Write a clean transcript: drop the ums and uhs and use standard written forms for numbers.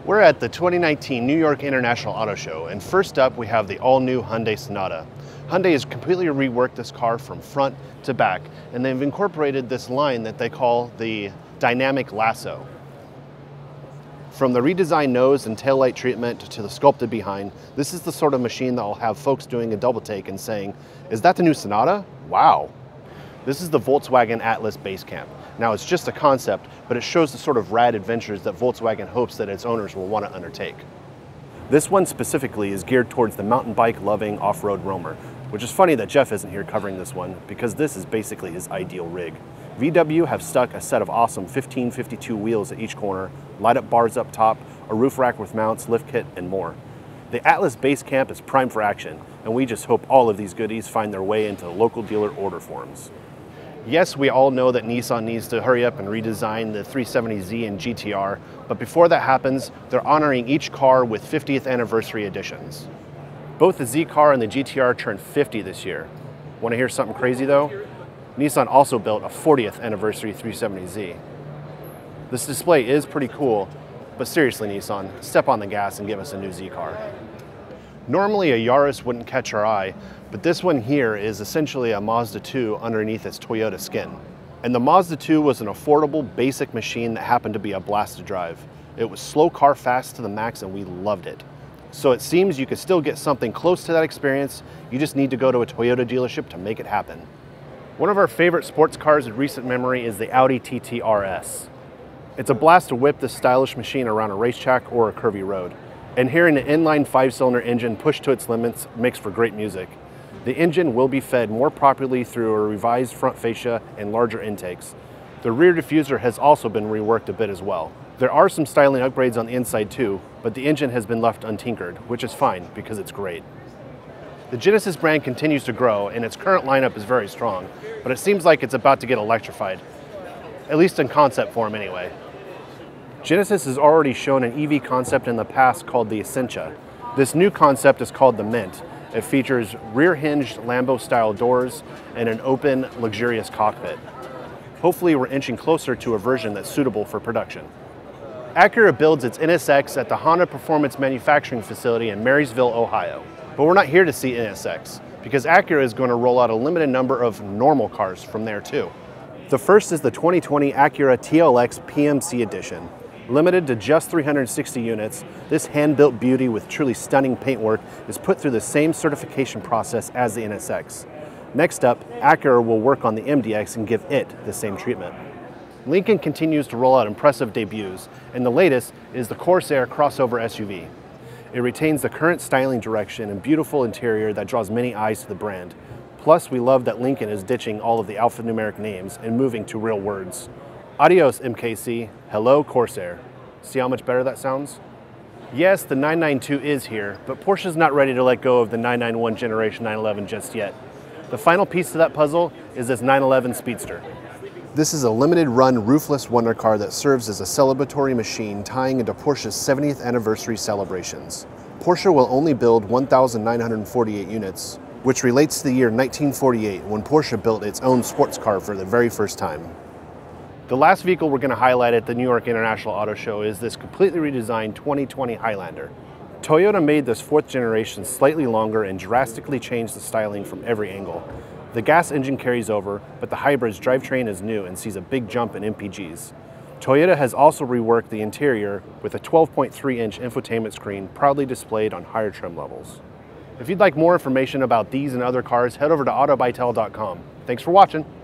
We're at the 2019 New York International Auto Show, and first up we have the all-new Hyundai Sonata. Hyundai has completely reworked this car from front to back, and they've incorporated this line that they call the dynamic lasso. From the redesigned nose and taillight treatment to the sculpted behind, this is the sort of machine that will have folks doing a double take and saying, "Is that the new Sonata? Wow." This is the Volkswagen Atlas Basecamp. Now it's just a concept, but it shows the sort of rad adventures that Volkswagen hopes that its owners will want to undertake. This one specifically is geared towards the mountain bike loving off-road roamer, which is funny that Jeff isn't here covering this one because this is basically his ideal rig. VW have stuck a set of awesome 1552 wheels at each corner, light up bars up top, a roof rack with mounts, lift kit, and more. The Atlas Basecamp is primed for action, and we just hope all of these goodies find their way into the local dealer order forms. Yes, we all know that Nissan needs to hurry up and redesign the 370Z and GTR, but before that happens, they're honoring each car with 50th anniversary editions. Both the Z car and the GTR turned 50 this year. Want to hear something crazy though? Nissan also built a 40th anniversary 370Z. This display is pretty cool, but seriously Nissan, step on the gas and give us a new Z car. Normally a Yaris wouldn't catch our eye, but this one here is essentially a Mazda 2 underneath its Toyota skin. And the Mazda 2 was an affordable, basic machine that happened to be a blast to drive. It was slow car fast to the max and we loved it. So it seems you could still get something close to that experience, you just need to go to a Toyota dealership to make it happen. One of our favorite sports cars in recent memory is the Audi TT RS. It's a blast to whip this stylish machine around a racetrack or a curvy road. And hearing an inline 5-cylinder engine pushed to its limits makes for great music. The engine will be fed more properly through a revised front fascia and larger intakes. The rear diffuser has also been reworked a bit as well. There are some styling upgrades on the inside too, but the engine has been left untinkered, which is fine because it's great. The Genesis brand continues to grow and its current lineup is very strong, but it seems like it's about to get electrified, at least in concept form anyway. Genesis has already shown an EV concept in the past called the Essentia. This new concept is called the Mint. It features rear-hinged Lambo-style doors and an open, luxurious cockpit. Hopefully we're inching closer to a version that's suitable for production. Acura builds its NSX at the Honda Performance Manufacturing Facility in Marysville, Ohio. But we're not here to see NSX, because Acura is going to roll out a limited number of normal cars from there too. The first is the 2020 Acura TLX PMC Edition. Limited to just 360 units, this hand-built beauty with truly stunning paintwork is put through the same certification process as the NSX. Next up, Acura will work on the MDX and give it the same treatment. Lincoln continues to roll out impressive debuts, and the latest is the Corsair crossover SUV. It retains the current styling direction and beautiful interior that draws many eyes to the brand. Plus, we love that Lincoln is ditching all of the alphanumeric names and moving to real words. Adios MKC, hello Corsair. See how much better that sounds? Yes, the 992 is here, but Porsche's not ready to let go of the 991 generation 911 just yet. The final piece to that puzzle is this 911 Speedster. This is a limited run roofless wonder car that serves as a celebratory machine tying into Porsche's 70th anniversary celebrations. Porsche will only build 1,948 units, which relates to the year 1948 when Porsche built its own sports car for the very first time. The last vehicle we're going to highlight at the New York International Auto Show is this completely redesigned 2020 Highlander. Toyota made this 4th generation slightly longer and drastically changed the styling from every angle. The gas engine carries over, but the hybrid's drivetrain is new and sees a big jump in MPGs. Toyota has also reworked the interior with a 12.3-inch infotainment screen proudly displayed on higher trim levels. If you'd like more information about these and other cars, head over to Autobytel.com. Thanks for watching.